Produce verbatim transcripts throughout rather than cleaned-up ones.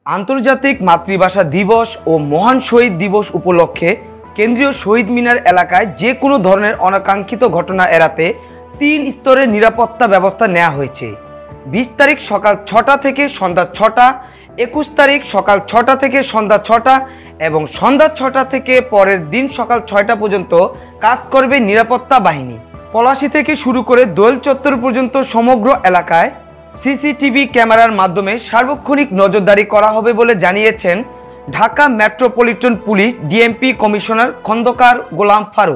আন্তর্জাতিক মাতৃভাষা দিবস ও মহান শহীদ দিবস উপলক্ষে কেন্দ্রীয় শহীদ মিনার এলাকায় যে কোনো ধরনের অনাকাঙ্ক্ষিত ঘটনা এড়াতে তিন স্তরের নিরাপত্তা ব্যবস্থা নেওয়া হয়েছে। বিশ তারিখ সকাল ছটা থেকে সন্ধ্যা ছটা, একুশ তারিখ সকাল ছটা থেকে সন্ধ্যা ছটা এবং সন্ধ্যা ছটা থেকে পরের দিন সকাল ছয়টা পর্যন্ত কাজ করবে নিরাপত্তা বাহিনী। পলাশী থেকে শুরু করে দোয়েল চত্বর পর্যন্ত সমগ্র এলাকায় সিসিটিভি ক্যামেরার মাধ্যমে সার্বক্ষণিক নজরদারি করা হবে বলে জানিয়েছেন Dhaka metropolitan police DMP commissioner Khondkar Golam Faruk.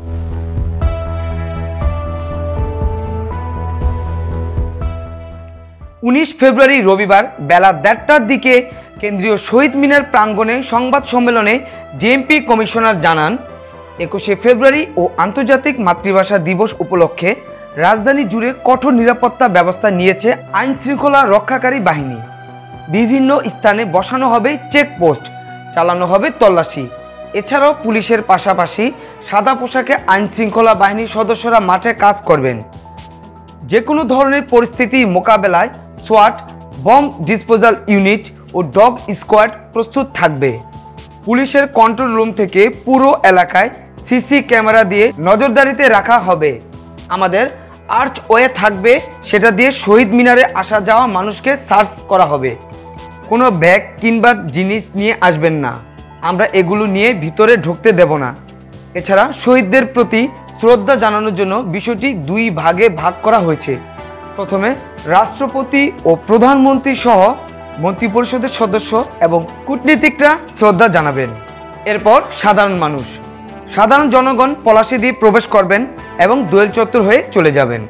উনিশ ফেব্রুয়ারি রবিবার বেলা দেড়টার দিকে কেন্দ্রীয় শহীদ মিনার প্রাঙ্গণে সংবাদ সম্মেলনে ডিএমপি কমিশনার জানান, একুশে ফেব্রুয়ারি ও আন্তর্জাতিক মাতৃভাষা দিবস উপলক্ষে রাজধানী জুড়ে কঠোর নিরাপত্তা ব্যবস্থা নিয়েছে আইন শৃঙ্খলা রক্ষাকারী বাহিনী। বিভিন্ন স্থানে বসানো হবে চেকপোস্ট, চালানো হবে তল্লাশি। এছাড়াও পুলিশের পাশাপাশি সাদা পোশাকে আইন শৃঙ্খলা বাহিনীর সদস্যরা মাঠে কাজ করবেন। যে কোনো ধরনের পরিস্থিতি মোকাবেলায় সোয়াট, বম্ব ডিসপোজাল ইউনিট ও ডগ স্কোয়াড প্রস্তুত থাকবে। পুলিশের কন্ট্রোল রুম থেকে পুরো এলাকায় সিসি ক্যামেরা দিয়ে নজরদারিতে রাখা হবে। আমাদের আর্চ ওয়ে থাকবে, সেটা দিয়ে শহীদ মিনারে আসা যাওয়া মানুষকে সার্চ করা হবে। কোনো ব্যাগ কিংবা জিনিস নিয়ে আসবেন না, আমরা এগুলো নিয়ে ভিতরে ঢুকতে দেব না। এছাড়া শহীদদের প্রতি শ্রদ্ধা জানানোর জন্য বিষয়টি দুই ভাগে ভাগ করা হয়েছে। প্রথমে রাষ্ট্রপতি ও প্রধানমন্ত্রী সহ মন্ত্রিপরিষদের সদস্য এবং কূটনীতিকরা শ্রদ্ধা জানাবেন। এরপর সাধারণ মানুষ, সাধারণ জনগণ পলাশী দিয়ে প্রবেশ করবেন এবং দোয়েল চত্বর হয়ে চলে যাবেন।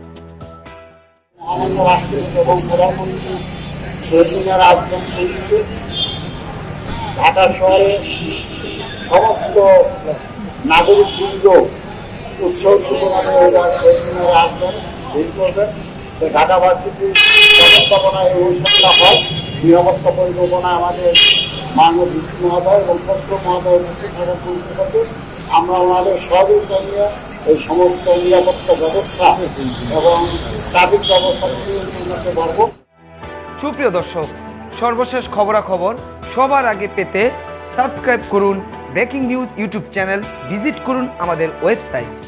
ঢাকা শহরে সমস্ত নাগরিক বৃন্দ উৎসব আসবেন, ভিড় করবেন। ঢাকা ভার্সিটির ব্যবস্থাপনায় এই অনুষ্ঠানটা হয়। নিরাপত্তা পরিকল্পনা আমাদের মাননীয় ভিসি মহোদয় এবং সত্য মহোদয় পরিষদে আমরা ওনাদের সহযোগিতা নিয়ে এই সমস্ত নিরাপত্তা ব্যবস্থা এবং ট্রাফিক ব্যবস্থা নিয়ে পারব। সুপ্রিয় দর্শক, সর্বশেষ খবরাখবর সবার আগে পেতে সাবস্ক্রাইব করুন breaking news YouTube channel, visit করুন আমাদের ওয়েবসাইট।